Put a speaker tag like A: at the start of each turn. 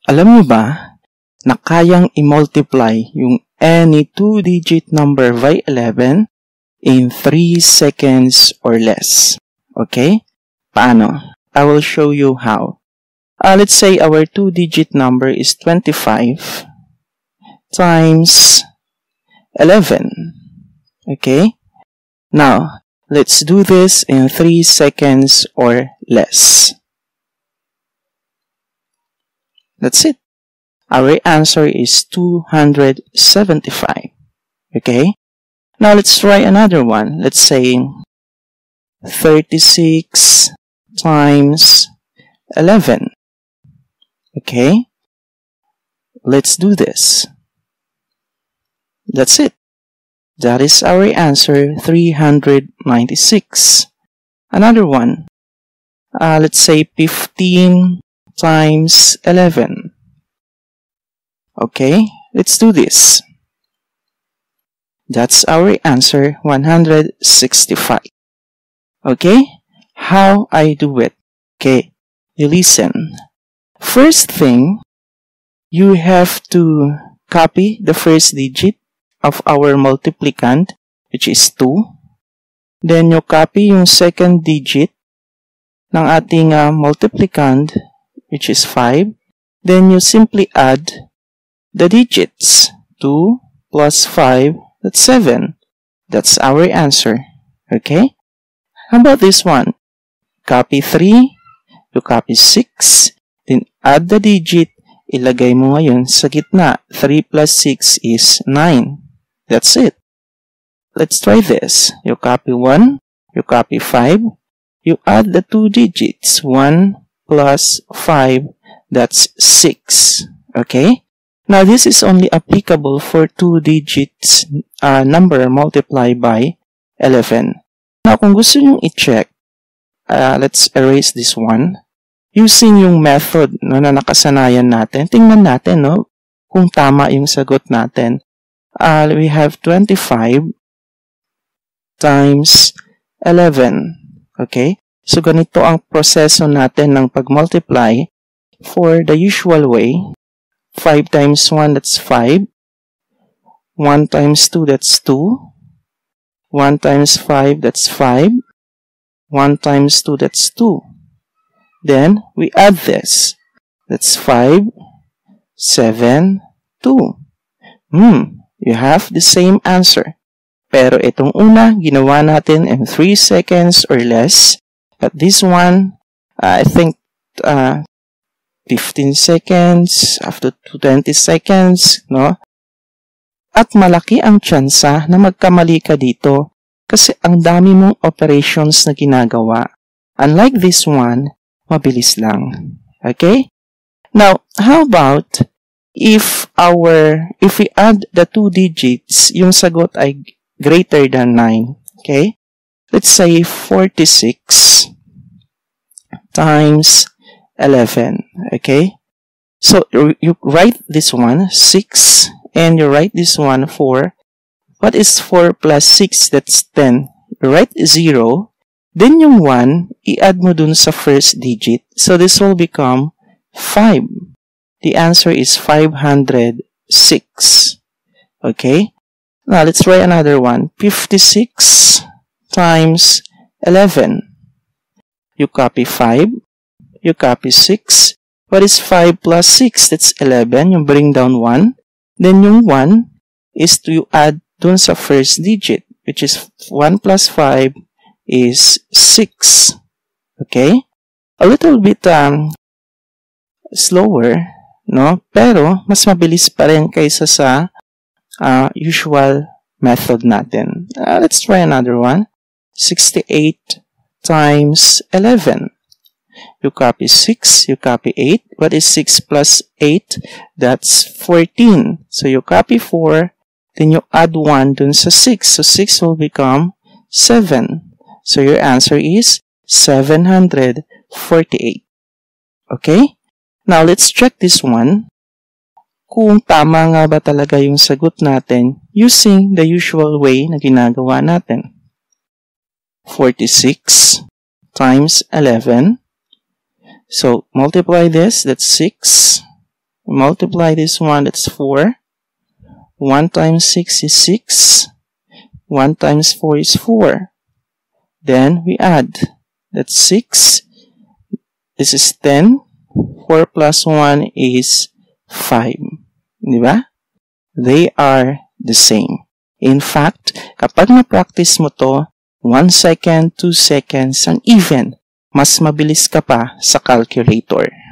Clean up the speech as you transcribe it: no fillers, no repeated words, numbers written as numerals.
A: Alam niyo ba na kayang i-multiply yung any 2-digit number by 11 in 3 seconds or less? Okay? Paano? I will show you how. Let's say our 2-digit number is 25 times 11. Okay? Now, let's do this in 3 seconds or less. That's it. Our answer is 275. Okay? Now, let's try another one. Let's say 36 times 11. Okay? Let's do this. That's it. That is our answer, 396. Another one. Let's say 15 times 11. Okay, let's do this. That's our answer, 165. Okay, how I do it? Okay, you listen. First thing, you have to copy the first digit of our multiplicand, which is 2. Then, you copy yung second digit ng ating multiplicand, which is 5. Then, you simply add the digits. 2 plus 5, that's 7. That's our answer. Okay? How about this one? Copy 3, you copy 6, then add the digit, ilagay mo ngayon sa gitna. 3 plus 6 is 9. That's it. Let's try this. You copy 1, you copy 5, you add the 2 digits. 1 plus 5, that's 6. Okay? Now, this is only applicable for 2 digits number multiplied by 11. Now, kung gusto nyong i-check, let's erase this one. Using yung method na nakasanayan natin, tingnan natin kung tama yung sagot natin. We have 25 times 11. Okay? So, ganito ang proseso natin ng pag-multiply for the usual way. 5 times 1, that's 5. 1 times 2, that's 2. 1 times 5, that's 5. 1 times 2, that's 2. Then, we add this. That's 5, 7, 2. You have the same answer. Pero itong una, ginawa natin in 3 seconds or less. But this one, I think 15 seconds, after 20 seconds, no? At malaki ang tsansa na magkamali ka dito kasi ang dami mong operations na ginagawa. Unlike this one, mabilis lang. Okay? Now, how about if we add the 2 digits, yung sagot ay greater than 9. Okay? Let's say 46 times 11. Okay? So, you write this one, 6, and you write this one, 4. What is 4 plus 6? That's 10. You write 0. Then yung 1, i-add mo dun sa first digit. So, this will become 5. The answer is 506. Okay? Now, let's try another one. 56 times 11. You copy 5. You copy 6. What is 5 plus 6? That's 11. You bring down 1. Then yung 1 is to add dun sa first digit, which is 1 plus 5 is 6. Okay? A little bit slower, no? Pero mas mabilis pa rin kaysa sa usual method natin. Let's try another one. 68 times 11. You copy 6, you copy 8. What is 6 plus 8? That's 14. So you copy 4, then you add 1 dun sa 6. So 6 will become 7. So your answer is 748. Okay? Now let's check this one. Kung tama nga ba talaga yung sagot natin using the usual way na ginagawa natin. 46 times 11. So multiply this, that's 6. Multiply this one, that's 4. 1 times 6 is 6. 1 times 4 is 4. Then we add. That's 6. This is 10. 4 plus 1 is 5. Diba? They are the same. In fact, kapag na-practice mo to, 1 second, 2 seconds, and even, mas mabilis ka pa sa calculator.